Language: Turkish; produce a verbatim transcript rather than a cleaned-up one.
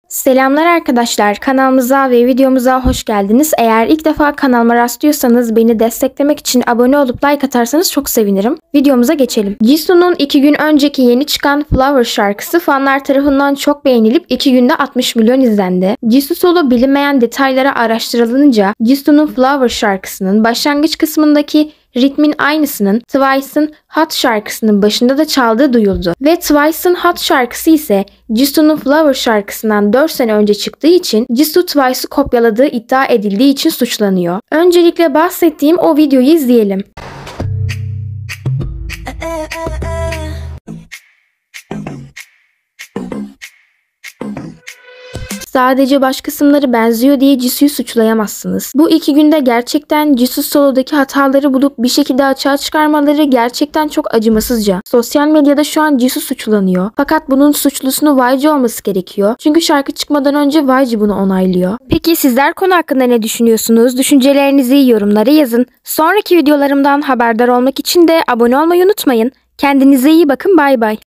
Selamlar arkadaşlar, kanalımıza ve videomuza hoş geldiniz. Eğer ilk defa kanalıma rastlıyorsanız beni desteklemek için abone olup like atarsanız çok sevinirim. Videomuza geçelim. Jisoo'nun iki gün önceki yeni çıkan Flower şarkısı fanlar tarafından çok beğenilip iki günde altmış milyon izlendi. Jisoo solo bilinmeyen detaylara araştırılınca Jisoo'nun Flower şarkısının başlangıç kısmındaki ritmin aynısının Twice'ın Hot şarkısının başında da çaldığı duyuldu. Ve Twice'ın Hot şarkısı ise Jisoo'nun Flower şarkısından dört sene önce çıktığı için Jisoo Twice'ı kopyaladığı iddia edildiği için suçlanıyor. Öncelikle bahsettiğim o videoyu izleyelim. Sadece baş kısımları benziyor diye Jisoo'yu suçlayamazsınız. Bu iki günde gerçekten Jisoo solodaki hataları bulup bir şekilde açığa çıkarmaları gerçekten çok acımasızca. Sosyal medyada şu an Jisoo suçlanıyor. Fakat bunun suçlusunun Y G olması gerekiyor. Çünkü şarkı çıkmadan önce Y G bunu onaylıyor. Peki sizler konu hakkında ne düşünüyorsunuz? Düşüncelerinizi yorumlara yazın. Sonraki videolarımdan haberdar olmak için de abone olmayı unutmayın. Kendinize iyi bakın, bay bay.